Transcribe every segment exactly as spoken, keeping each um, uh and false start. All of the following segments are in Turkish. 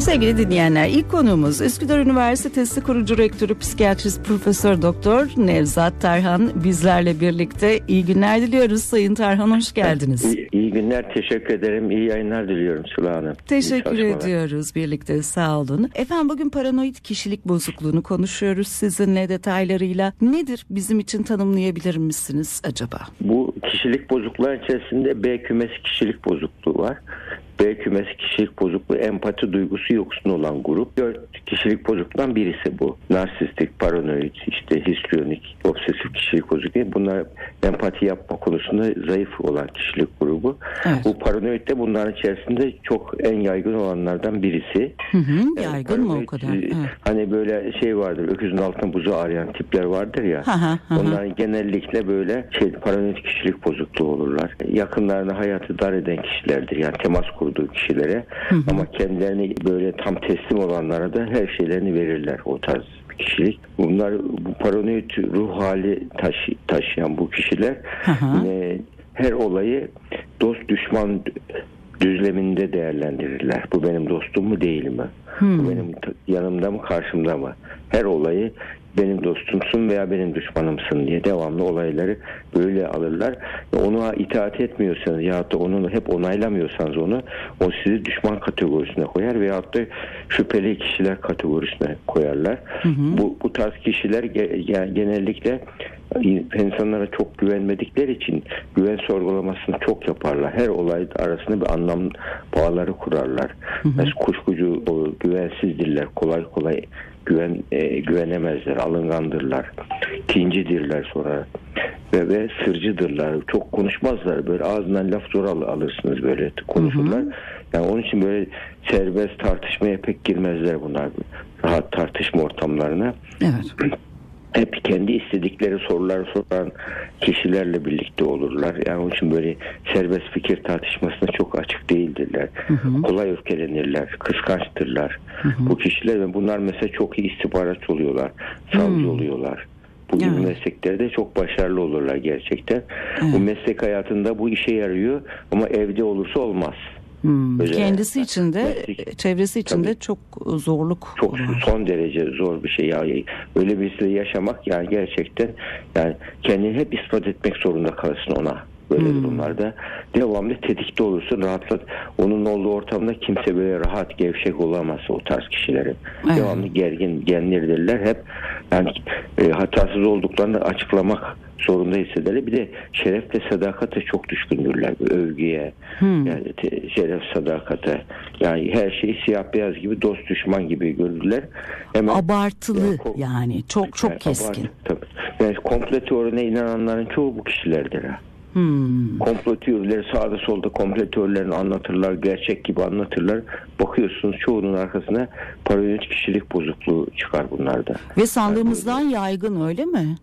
Sevgili dinleyenler, ilk konuğumuz Üsküdar Üniversitesi kurucu rektörü psikiyatrist Profesör Doktor Nevzat Tarhan bizlerle birlikte. İyi günler diliyoruz Sayın Tarhan, hoş geldiniz. İyi, iyi günler, teşekkür ederim. İyi yayınlar diliyorum Sıla Hanım. Teşekkür ediyoruz birlikte, sağ olun. Efendim, bugün paranoid kişilik bozukluğunu konuşuyoruz sizinle detaylarıyla. Nedir, bizim için tanımlayabilir misiniz acaba? Bu kişilik bozukluğu içerisinde B kümesi kişilik bozukluğu var. B kümesi kişilik bozukluğu empati duygusu yoksun olan grup. Dört kişilik bozukluğundan birisi bu. Narsistik, paranoid, işte histriyonik, obsesif kişilik bozukluğu. Bunlar empati yapma konusunda zayıf olan kişilik grubu. Evet. Bu paranoid de bunların içerisinde çok en yaygın olanlardan birisi. Hı hı, yaygın yani mı o kadar? Evet. Hani böyle şey vardır, öküzün altına buzu arayan tipler vardır ya. Hı hı, hı. Onların genellikle böyle şey, paranoid kişilik bozukluğu olurlar. Yakınlarına hayatı dar eden kişilerdir. Yani temas kurduğu kişilere, hı hı. ama kendilerini böyle tam teslim olanlara da her şeylerini verirler, o tarz bir kişilik. Bunlar bu paranoid ruh hali taşı, taşıyan bu kişiler hı hı. yine her olayı dost düşman düzleminde değerlendirirler. Bu benim dostum mu değil mi? Hmm. Bu benim yanımda mı karşımda mı? Her olayı benim dostumsun veya benim düşmanımsın diye devamlı olayları böyle alırlar. Ona itaat etmiyorsanız ya da onu hep onaylamıyorsanız onu, o sizi düşman kategorisine koyar veyahut da şüpheli kişiler kategorisine koyarlar. Hı hı. Bu, bu tarz kişiler ge- genellikle insanlara çok güvenmedikleri için güven sorgulamasını çok yaparlar. Her olay arasında bir anlam bağları kurarlar. Hı hı. Mesela kuşkucu, güvensizdirler. Kolay kolay güven e, güvenemezler. Alıngandırlar. Kincidirler sonra. Ve, ve sırcıdırlar. Çok konuşmazlar. Böyle ağzından laf zor al, alırsınız böyle konuşurlar. Hı hı. Yani onun için böyle serbest tartışmaya pek girmezler bunlar. Rahat tartışma ortamlarına. Evet. Hep kendi istedikleri soruları soran kişilerle birlikte olurlar. Yani onun için böyle serbest fikir tartışmasına çok açık değildirler. Hı hı. Kolay öfkelenirler, kıskançtırlar. Hı hı. Bu kişiler ve bunlar mesela çok iyi istihbaratçı oluyorlar, savcı hı. oluyorlar. Bu gibi evet. mesleklerde çok başarılı olurlar gerçekten. Evet. Bu meslek hayatında bu işe yarıyor ama evde olursa olmaz. Hmm. Kendisi için de meslek, çevresi için de çok zorluk çok var. Son derece zor bir şey ya. Öyle birisiyle yaşamak yani gerçekten, yani kendini hep ispat etmek zorunda kalırsın ona. Böyle hmm. durumlarda devamlı tetikte olursun, rahatlat. Onun olduğu ortamda kimse böyle rahat, gevşek olamaz o tarz kişilerin. Evet. Devamlı gergin, genlirdirler. Hep yani e, hatasız olduklarını açıklamak zorunda hissederler. Bir de şeref ve sadakate çok düşkündürler. Övgüye, hmm. yani te, şeref, sadakate. Yani her şeyi siyah beyaz gibi, dost düşman gibi görürler. Hemen, abartılı yani, ko- yani çok çok yani, keskin. Abart, tabii. Yani komplo teorine inananların çoğu bu kişilerdir ha. Hmm. Komplo teorileri sağda solda komplo teorilerini anlatırlar, gerçek gibi anlatırlar. Bakıyorsunuz çoğunun arkasına paranoid kişilik bozukluğu çıkar bunlarda. Ve sandığımızdan yani, yaygın öyle mi?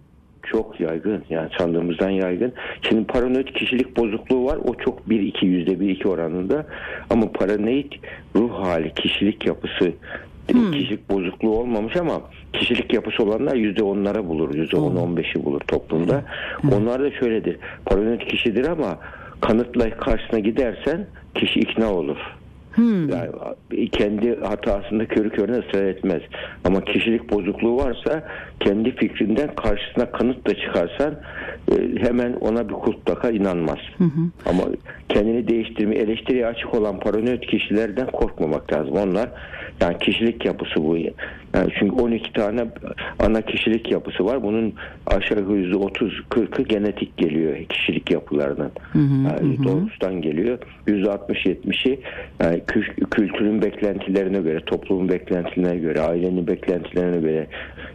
Çok yaygın, yani sandığımızdan yaygın. Şimdi paranoid kişilik bozukluğu var, o çok bir iki yüzde bir iki oranında, ama paranoid ruh hali, kişilik yapısı, hmm. kişilik bozukluğu olmamış ama kişilik yapısı olanlar yüzde onlara bulur, yüzde on on beşi bulur toplumda. Hmm. Onlar da şöyledir, paranoid kişidir ama kanıtla karşısına gidersen kişi ikna olur. Hmm. Yani kendi hatasında körü körüne ısrar etmez. Ama kişilik bozukluğu varsa kendi fikrinden karşısına kanıt da çıkarsan hemen ona bir mutlaka inanmaz. Hı hı. Ama kendini değiştirme, eleştiriye açık olan paranoid kişilerden korkmamak lazım. Onlar yani kişilik yapısı bu. Yani çünkü on iki tane ana kişilik yapısı var. Bunun aşağı yukarı yüzde otuz kırkı genetik geliyor kişilik yapılarından. Hı hı, yani hı. Doğuştan geliyor. yüzde altmış yetmişi yani kültürün beklentilerine göre, toplumun beklentilerine göre, ailenin beklentilerine göre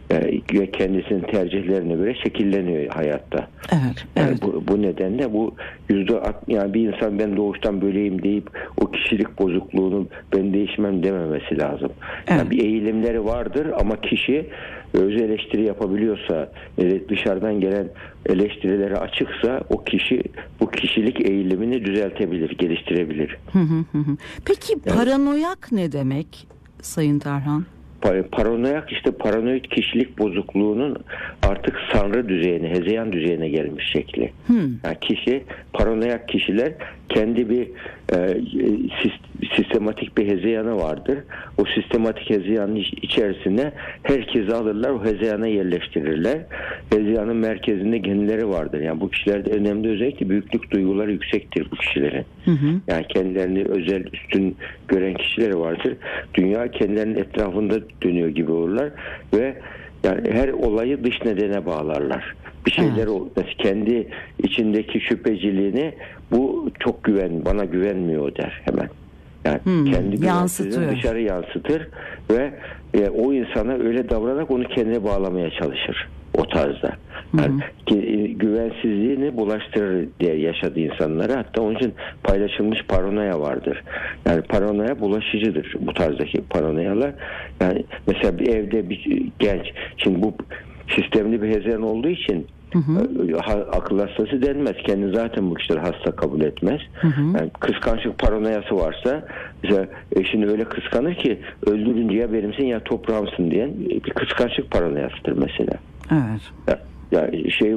ve kendisinin tercihlerine göre şekilleniyor hayatta. Evet, yani evet. Bu, bu nedenle bu yüzde yani bir insan ben doğuştan böyleyim deyip o kişilik bozukluğunu ben değişmem dememesi lazım. Evet. Yani bir eğilimleri vardır ama kişi öz eleştiri yapabiliyorsa, dışarıdan gelen eleştirilere açıksa o kişi bu kişilik eğilimini düzeltebilir, geliştirebilir. Hı hı hı. Peki yani, paranoyak ne demek Sayın Tarhan? Paranoyak işte paranoid kişilik bozukluğunun artık sanrı düzeyine, hezeyan düzeyine gelmiş şekli. Hmm. Yani kişi, paranoyak kişiler kendi bir e, sistematik bir hezeyanı vardır. O sistematik hezeyanın içerisine herkesi alırlar, o hezeyana yerleştirirler. Hezeyanın merkezinde kendileri vardır. Yani bu kişilerde önemli özellikle büyüklük duyguları yüksektir bu kişilerin. Hı hı. Yani kendilerini özel üstün gören kişileri vardır. Dünya kendilerinin etrafında dönüyor gibi olurlar ve yani her olayı dış nedene bağlarlar. Bir şeyler evet. kendi içindeki şüpheciliğini bu çok güven, bana güvenmiyor der hemen. Yani hmm, kendi güvensizliğini dışarı yansıtır ve e, o insana öyle davranarak onu kendine bağlamaya çalışır o tarzda. Yani hmm. ki, güvensizliğini bulaştırır diye yaşadığı insanlara, hatta onun için paylaşılmış paranoya vardır. Yani paranoya bulaşıcıdır, bu tarzdaki paranoyalar. Yani mesela bir evde bir genç, şimdi bu sistemli bir hezeyan olduğu için Hı hı. akıl hastası denmez. Kendini zaten bu kişiler hasta kabul etmez. Hı hı. Yani kıskançlık paranoyası varsa mesela eşini öyle kıskanır ki öldürünce ya benimsin ya toprağımsın diyen bir kıskançlık paranoyasıdır mesela. Evet. Ya, yani şey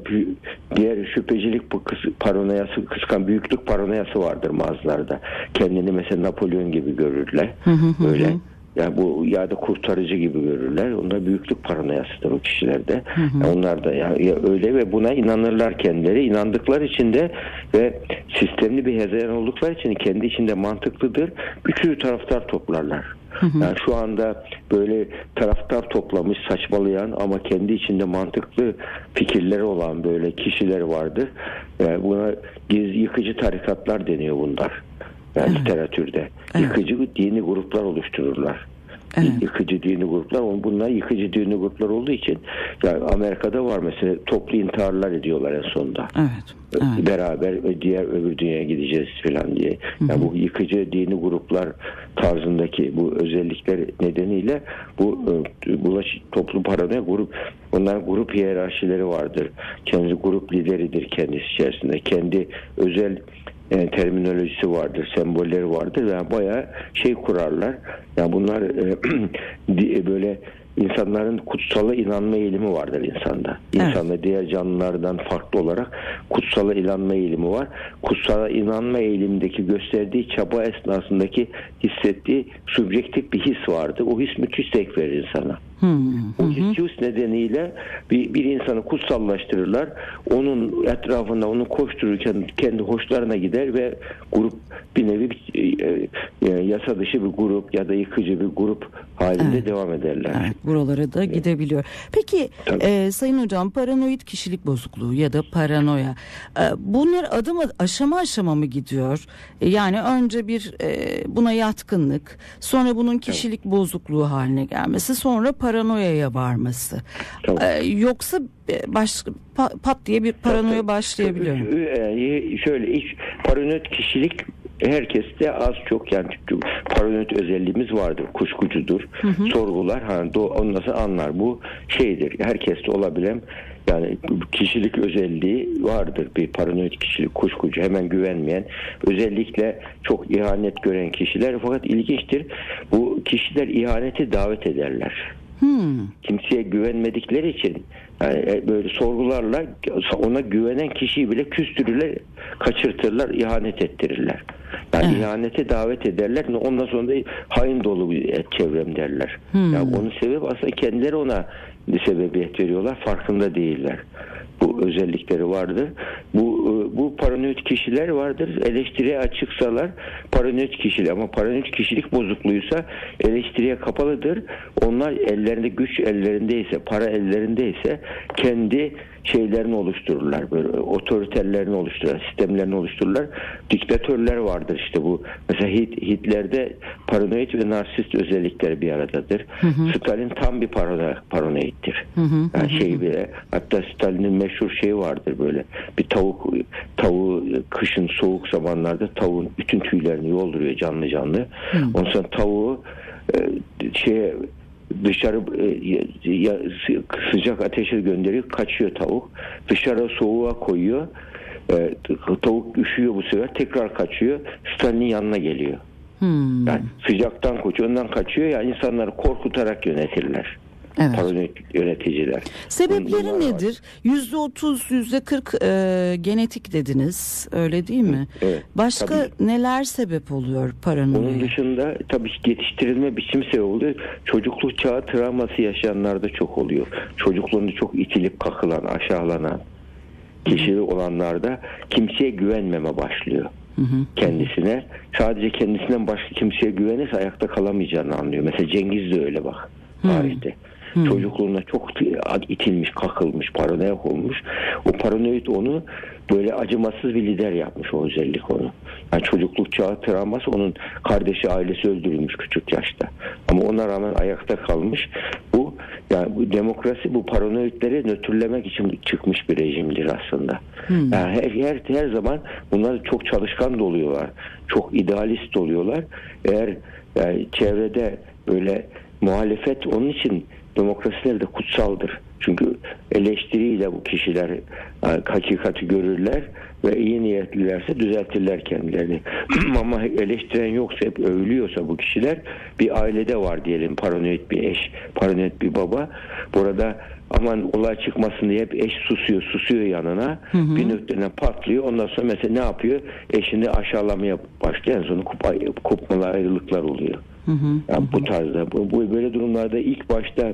diğer şüphecilik bu kıs, paranoyası, kıskan büyüklük paranoyası vardır bazılarda. Kendini mesela Napolyon gibi görürler. Hı hı Böyle. Hı. Yani bu ya da kurtarıcı gibi görürler. Onlar büyüklük paranoyasıdır o kişilerde. Hı hı. Yani onlar da ya, ya öyle ve buna inanırlar kendileri. İnandıkları için de ve sistemli bir hezeyan oldukları için kendi içinde mantıklıdır. Üçü taraftar toplarlar. Hı hı. Yani şu anda böyle taraftar toplamış, saçmalayan ama kendi içinde mantıklı fikirleri olan böyle kişiler vardır. Yani buna gizli yıkıcı tarikatlar deniyor bunlar. Yani evet. literatürde. Evet. Yıkıcı dini gruplar oluştururlar. Evet. Yıkıcı dini gruplar. Bunlar yıkıcı dini gruplar olduğu için yani Amerika'da var mesela, toplu intiharlar ediyorlar en sonunda. Evet. Evet. Beraber diğer öbür dünyaya gideceğiz falan diye. Yani hı hı. bu yıkıcı dini gruplar tarzındaki bu özellikler nedeniyle bu bulaş toplu paranoya grup, onların grup hiyerarşileri vardır. Kendi grup lideridir kendisi içerisinde. Kendi özel Yani terminolojisi vardır, sembolleri vardır. Yani bayağı şey kurarlar. Yani bunlar e, böyle insanların kutsala inanma eğilimi vardır insanda. İnsanda evet. diğer canlılardan farklı olarak kutsala inanma eğilimi var. Kutsala inanma eğilimindeki gösterdiği çaba esnasındaki hissettiği subjektif bir his vardır. O his müthiş zevk verir insana. Hmm, o his, his nedeniyle bir, bir insanı kutsallaştırırlar. Onun etrafında onu koştururken kendi hoşlarına gider ve grup bir nevi bir, e, e, yasa dışı bir grup ya da yıkıcı bir grup halinde evet. devam ederler. Evet, buralara da gidebiliyor. Peki e, Sayın Hocam, paranoid kişilik bozukluğu ya da paranoya, e, bunlar adım aşama aşama mı gidiyor? E, yani önce bir e, buna yatkınlık, sonra bunun kişilik evet. bozukluğu haline gelmesi, sonra paranoyaya varması. E, yoksa baş, pat diye bir paranoya başlayabiliyor. Yani şöyle iş, paranoid kişilik herkeste az çok, yani paranoid özelliğimiz vardır. Kuşkucudur. Hı hı. Sorgular. Hani onu nasıl anlar? Bu şeydir. Herkeste olabilen yani kişilik özelliği vardır. Bir paranoid kişilik, kuşkucu, hemen güvenmeyen, özellikle çok ihanet gören kişiler. Fakat ilginçtir. Bu kişiler ihaneti davet ederler. Hmm. Kimseye güvenmedikleri için yani böyle sorgularla ona güvenen kişiyi bile küstürürler, kaçırtırlar, ihanet ettirirler. Yani evet. ihanete davet ederler. Ondan sonra da hain dolu bir çevrem derler. Hmm. Yani onun sebebi aslında kendileri ona bir sebebiyet veriyorlar. Farkında değiller. Bu özellikleri vardır. Bu bu paranoid kişiler vardır. Eleştiriye açıksalar paranoid kişiler, ama paranoid kişilik bozukluğuysa eleştiriye kapalıdır. Onlar ellerinde güç ellerindeyse, para ellerindeyse kendi şeylerini oluştururlar. Böyle otoriterlerini oluştururlar, sistemlerini oluştururlar. Diktatörler vardır işte bu. Mesela Hitler'de paranoid ve narsist özellikleri bir aradadır. Hı hı. Stalin tam bir parano, paranoiddir. Hı hı. Yani şey bile, hatta Stalin'in meşhur şeyi vardır böyle. Bir tavuk tavuğu kışın soğuk zamanlarda tavuğun bütün tüylerini yolduruyor canlı canlı. Hı. Ondan sonra tavuğu e, şeye dışarı e, sıcak ateşe gönderiyor, kaçıyor tavuk. Dışarı soğuğa koyuyor. E, tavuk üşüyor bu sefer, tekrar kaçıyor. Stalin'in yanına geliyor. Hmm. Yani sıcaktan kaçıyor, ondan kaçıyor. Yani insanları korkutarak yönetirler. Evet. Paranoid yöneticiler. Sebepleri Bunlar nedir? Yüzde otuz, yüzde kırk genetik dediniz. Öyle değil mi? Evet. Başka Tabii. neler sebep oluyor paranoya? Onun dışında tabii yetiştirilme biçim sebep oluyor. Çocukluk çağı travması yaşayanlarda çok oluyor. Çocukluğunda çok itilip kakılan, aşağılanan kişi olanlarda kimseye güvenmeme başlıyor. Hı hı. Kendisine. Sadece kendisinden başka kimseye güvenirse ayakta kalamayacağını anlıyor. Mesela Cengiz de öyle bak. Tarihte. Hmm. Çocukluğunda çok itilmiş, kakılmış, paranoyak olmuş. O paranoid onu böyle acımasız bir lider yapmış, o özellik onu. Yani çocukluk çağı travması, onun kardeşi, ailesi öldürülmüş küçük yaşta. Ama ona rağmen ayakta kalmış. Bu yani bu demokrasi bu paranoidleri nötrlemek için çıkmış bir rejimdir aslında. Hmm. Yani her, her her zaman bunlar çok çalışkan da oluyorlar. Çok idealist oluyorlar. Eğer yani çevrede böyle muhalefet, onun için demokrasiler de kutsaldır. Çünkü eleştiriyle bu kişiler hakikati görürler ve iyi niyetlilerse düzeltirler kendilerini. Ama eleştiren yoksa, hep övülüyorsa bu kişiler, bir ailede var diyelim paranoid bir eş, paranoid bir baba. Burada aman olay çıkmasın diye hep eş susuyor, susuyor yanına. Hı hı. Bir noktadan patlıyor. Ondan sonra mesela ne yapıyor? Eşini aşağılamaya başlıyor. En sonra kup, kopmalar, ayrılıklar oluyor. Hı hı. Yani bu tarzda. Bu, bu böyle durumlarda ilk başta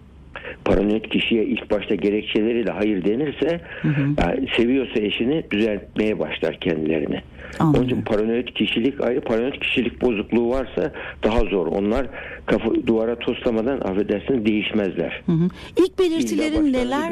paranoid kişiye ilk başta gerekçeleriyle hayır denirse, hı hı. Yani seviyorsa eşini düzeltmeye başlar kendilerini. Anladım. Onun için paranoid kişilik ayrı, paranoid kişilik bozukluğu varsa daha zor. Onlar kafa duvara toslamadan, affedersiniz, değişmezler. Hı hı. İlk belirtilerin neler?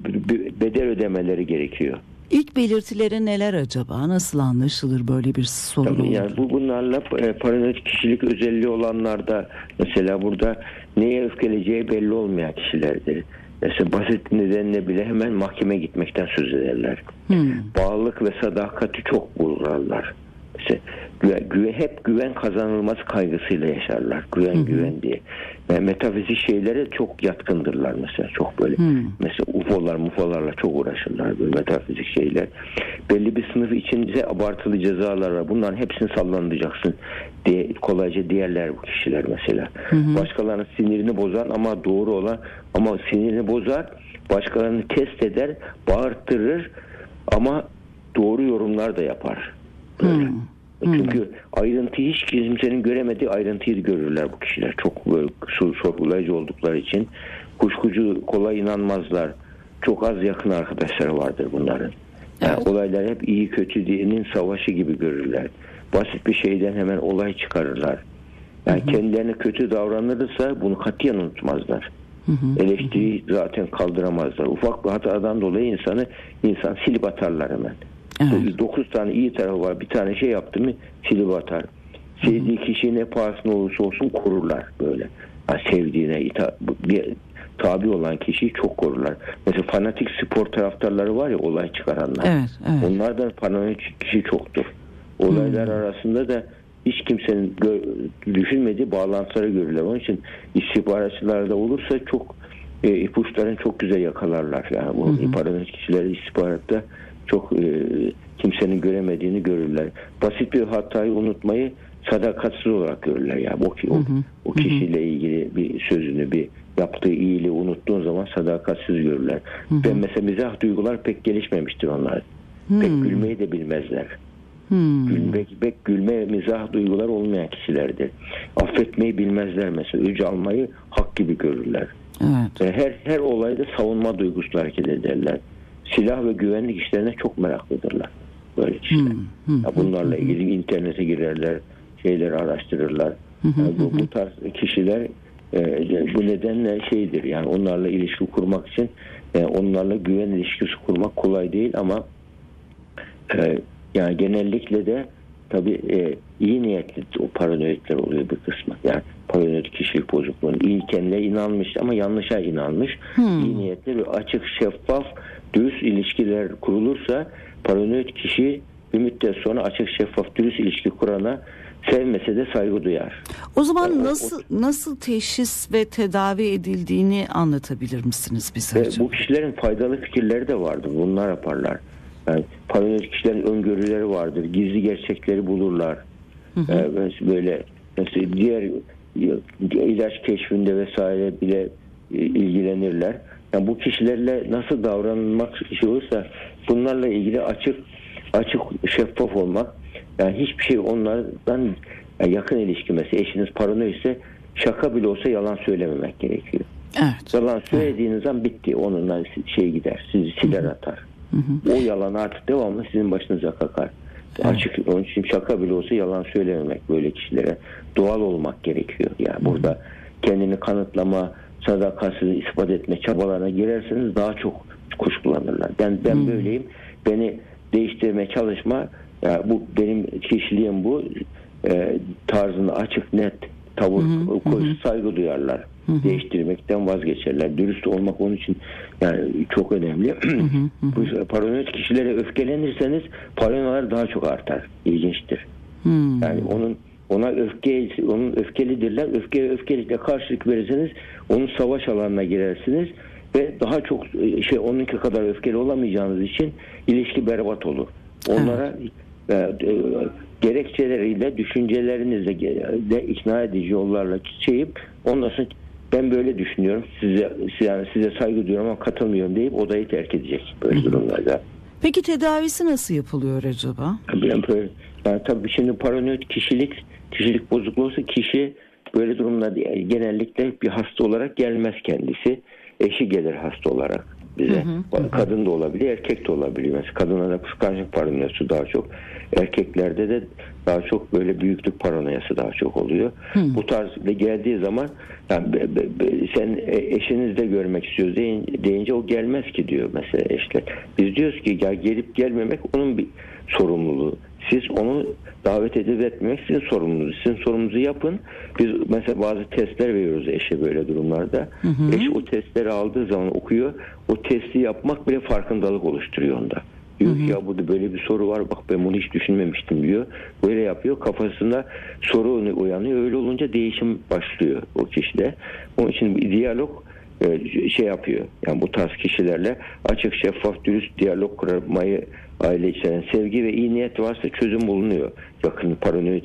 Bedel ödemeleri gerekiyor. İlk belirtileri neler acaba? Nasıl anlaşılır böyle bir sorun Tabii olur? yani bu bunlarla e, paranoid kişilik özelliği olanlarda mesela burada neye öfkeleyeceği belli olmayan kişilerdir. Mesela basit nedenle bile hemen mahkemeye gitmekten söz ederler. Hmm. Bağlılık ve sadakati çok vururlar. Mesela güven, güven, hep güven kazanılması kaygısıyla yaşarlar. Güven hmm. güven diye. Yani metafizik şeylere çok yatkındırlar mesela. Çok böyle. Hmm. Mesela U F O'lar, M U F O'larla çok uğraşırlar böyle metafizik şeyler. Belli bir sınıf içinde abartılı cezalar var. Bunların hepsini sallandıracaksın diye kolayca diğerler bu kişiler mesela. Hmm. Başkalarının sinirini bozan ama doğru olan, ama sinirini bozar, başkalarını test eder, bağırttırır ama doğru yorumlar da yapar. Böyle. Hmm. Çünkü ayrıntıyı, hiç kimsenin göremediği ayrıntıyı görürler bu kişiler. Çok böyle sorgulayıcı oldukları için kuşkucu, kolay inanmazlar. Çok az yakın arkadaşları vardır bunların. Yani evet. Olaylar hep iyi kötü diyenin savaşı gibi görürler. Basit bir şeyden hemen olay çıkarırlar. Yani hı hı. kendilerine kötü davranırsa bunu katiyen unutmazlar. Hı hı. Eleştiriyi zaten kaldıramazlar. Ufak bir hatadan dolayı insanı insan silip atarlar hemen. Evet. Dokuz tane iyi tarafı var. Bir tane şey yaptı mı silip atar. Sevdiği kişiyi ne pahasına olursa olsun korurlar böyle. Yani sevdiğine ita- bir, tabi olan kişiyi çok korurlar. Mesela fanatik spor taraftarları var ya, olay çıkaranlar. Evet, evet. Onlardan fanatik kişi çoktur. Olaylar hmm. arasında da hiç kimsenin gö- düşünmediği bağlantıları görürler. Onun için istihbaratçılarda olursa çok e, ipuçlarını çok güzel yakalarlar. Yani bu hmm. paranoid kişileri istihbaratta çok e, kimsenin göremediğini görürler. Basit bir hatayı unutmayı sadakatsiz olarak görürler. Yani o, o, o kişiyle ilgili bir sözünü, bir yaptığı iyiliği unuttuğun zaman sadakatsiz görürler. Hı hı. Ben mesela mizah duygular pek gelişmemiştir onlar. Hı. Pek gülmeyi de bilmezler. Hmm. Gülmek, pek gülme, mizah duygular olmayan kişilerdir. Affetmeyi bilmezler mesela. Öc almayı hak gibi görürler. Evet. Her her olayda savunma duygusuyla hareket ederler. Silah ve güvenlik işlerine çok meraklıdırlar böyle kişiler. Hmm. Hmm. Ya bunlarla ilgili internete girerler, şeyleri araştırırlar. Yani bu, bu tarz kişiler e, bu nedenle şeydir. Yani onlarla ilişki kurmak için e, onlarla güven ilişkisi kurmak kolay değil ama e, yani genellikle de tabii e, iyi niyetli o paranoidler oluyor bir kısmı. Yani paranoid kişilik bozukluğunun iyi kendine inanmış ama yanlışa inanmış. Hmm. İyi niyetli ve açık, şeffaf, dürüst ilişkiler kurulursa paranoid kişi bir müddet sonra açık, şeffaf, dürüst ilişki kurana sevmese de saygı duyar. O zaman yani nasıl o, nasıl teşhis ve tedavi edildiğini anlatabilir misiniz bize? Bu kişilerin faydalı fikirleri de vardır. Bunlar yaparlar. Yani paranoid kişilerin öngörüleri vardır. Gizli gerçekleri bulurlar. Hı hı. Ee, böyle mesela diğer ilaç keşfinde vesaire bile ilgilenirler. Yani bu kişilerle nasıl davranılmak şey olursa bunlarla ilgili açık açık şeffaf olmak. Yani hiçbir şey onlardan yani yakın ilişki mesela eşiniz paranoyse şaka bile olsa yalan söylememek gerekiyor. Evet. Yalan söylediğiniz zaman bitti. Onunla şey gider. Sizi siler atar. Hı hı. O yalan artık devamlı sizin başınıza kakar. Evet. Açık, onun için şaka bile olsa yalan söylememek böyle kişilere. Doğal olmak gerekiyor. Yani hı hı. burada kendini kanıtlama, sadakatsizliği ispat etme çabalarına girerseniz daha çok kuşkulanırlar. Ben ben hmm. böyleyim. Beni değiştirmeye çalışma. Yani bu benim kişiliğim bu. E, tarzında açık, net tavır hmm. koyusu saygı duyarlar. Hmm. Değiştirmekten vazgeçerler. Dürüst olmak onun için yani çok önemli. Hmm. Bu paranoid kişilere öfkelenirseniz paranoyalar daha çok artar. İlginçtir. Hmm. Yani onun ona öfke, onun öfkelidirler. Öfke öfkelikle karşılık verirseniz onun savaş alanına girersiniz ve daha çok şey onunki kadar öfkeli olamayacağınız için ilişki berbat olur. Onlara evet. e, e, gerekçeleriyle, düşüncelerinizle de ikna edici yollarla şeyip ondan sonra ben böyle düşünüyorum. Size yani size saygı duyuyorum ama katılmıyorum deyip odayı terk edecek böyle durumlarda. Peki tedavisi nasıl yapılıyor acaba? Yani, böyle, yani tabii şimdi paranoid kişilik kişilik bozukluğu olsa kişi böyle durumlarda genellikle bir hasta olarak gelmez kendisi. Eşi gelir hasta olarak bize. Hı hı, Kadın hı. da olabilir, erkek de olabilir. Mesela kadınlarda kıskançlık paranoyası daha çok. Erkeklerde de daha çok böyle büyüklük paranoyası daha çok oluyor. Hı. Bu tarzda geldiği zaman yani be, be, be, sen eşiniz de görmek istiyoruz deyince, deyince o gelmez ki diyor mesela eşler. Biz diyoruz ki ya gelip gelmemek onun bir sorumluluğu. Siz onu davet edip etmemek sizin sorumluluğunuz. Sizin sorumunuzu yapın. Biz mesela bazı testler veriyoruz eşe böyle durumlarda. Hı hı. Eş o testleri aldığı zaman okuyor. O testi yapmak bile farkındalık oluşturuyor onda. Diyor ki ya burada böyle bir soru var. Bak ben bunu hiç düşünmemiştim diyor. Böyle yapıyor. Kafasında soru uyanıyor. Öyle olunca değişim başlıyor o kişide. Onun için bir diyalog şey yapıyor. Yani bu tarz kişilerle açık, şeffaf, dürüst diyalog kurmayı aile içeren sevgi ve iyi niyet varsa çözüm bulunuyor. Yakın paranoid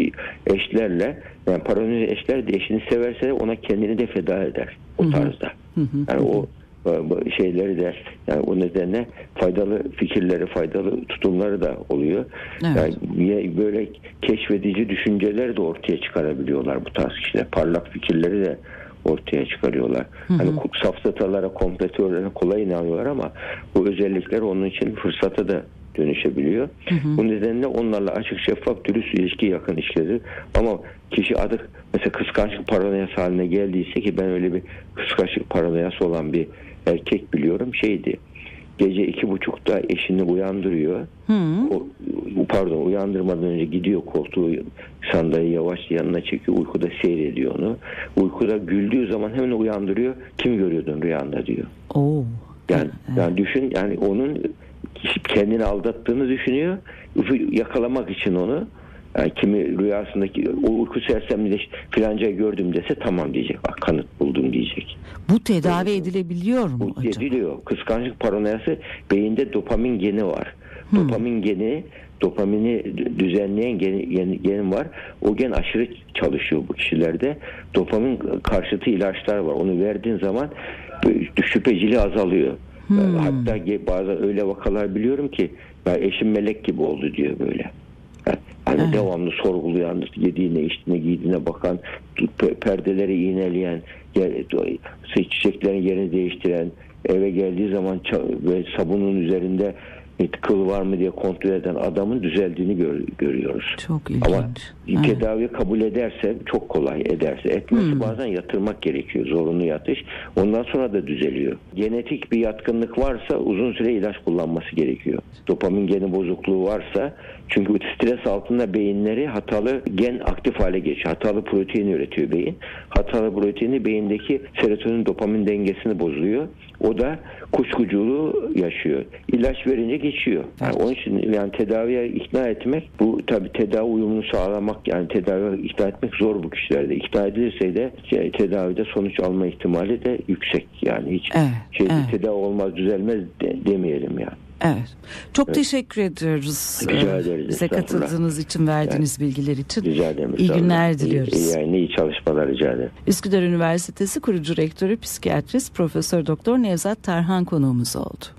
eşlerle yani paranoid eşler de eşini severse ona kendini de feda eder o tarzda. Hı hı. Yani o şeyleri de yani o nedenle faydalı fikirleri, faydalı tutumları da oluyor. Evet. Yani böyle keşfedici düşünceler de ortaya çıkarabiliyorlar bu tarz kişiler. Parlak fikirleri de ortaya çıkarıyorlar. Hı hı. Hani safsatalara, kompletörlere kolay inanıyorlar ama bu özellikler onun için fırsata da dönüşebiliyor. Hı hı. Bu nedenle onlarla açık, şeffaf, dürüst ilişki, yakın ilişkileri. Ama kişi adı mesela kıskançlık paranoyası haline geldiyse ki ben öyle bir kıskançlık paranoyası olan bir erkek biliyorum şeydi. Gece iki buçukta eşini uyandırıyor. Hı. O, pardon uyandırmadan önce gidiyor koltuğu sandalye yavaş yanına çekiyor. Uykuda seyrediyor onu. Uykuda güldüğü zaman hemen uyandırıyor. Kim görüyordun rüyanda diyor. Oo. Yani, evet. yani düşün yani onun kendini aldattığını düşünüyor. Yakalamak için onu yani kimi rüyasındaki o uyku sersemliğinde filancayı gördüm dese tamam diyecek. Bak kanıt buldum diyecek. Bu tedavi edilebiliyor mu Bu acaba? ediliyor. Kıskançlık paranoyası beyinde dopamin geni var. Hmm. Dopamin geni dopamini düzenleyen gen, gen var. O gen aşırı çalışıyor bu kişilerde. Dopamin karşıtı ilaçlar var. Onu verdiğin zaman şüpheciliği azalıyor. Hmm. Hatta bazen öyle vakalar biliyorum ki ya eşim melek gibi oldu diyor böyle. Hani evet. devamlı sorgulayan, yediğine, içtiğine, giydiğine bakan, perdeleri iğneleyen, çiçeklerin yerini değiştiren, eve geldiği zaman ve sabunun üzerinde kıl var mı diye kontrol eden adamın düzeldiğini gör, görüyoruz. Çok ilginç. Ama evet. tedavi kabul ederse çok kolay ederse. Etmesi hmm. bazen yatırmak gerekiyor. Zorunlu yatış. Ondan sonra da düzeliyor. Genetik bir yatkınlık varsa uzun süre ilaç kullanması gerekiyor. Dopamin geni bozukluğu varsa çünkü stres altında beyinleri hatalı gen aktif hale geçiyor. Hatalı protein üretiyor beyin. Hatalı proteini beyindeki serotonin dopamin dengesini bozuyor. O da kuşkuculuğu yaşıyor. İlaç verince geçiyor. Yani onun için yani tedaviye ikna etmek bu tabii tedavi uyumunu sağlamak yani tedaviye ikna etmek zor bu kişilerde. İkna edilirse de şey, tedavide sonuç alma ihtimali de yüksek. Yani hiç evet, şeyde evet. tedavi olmaz düzelmez de, demeyelim yani. Evet. Çok Evet. teşekkür ediyoruz. Rica ederiz. Bize katıldığınız için, verdiğiniz evet. bilgiler için. Rica ederim. İyi günler diliyoruz. İyi, iyi, iyi çalışmalar rica ederim. Üsküdar Üniversitesi kurucu rektörü, psikiyatrist Profesör Doktor Nevzat Tarhan konuğumuz oldu.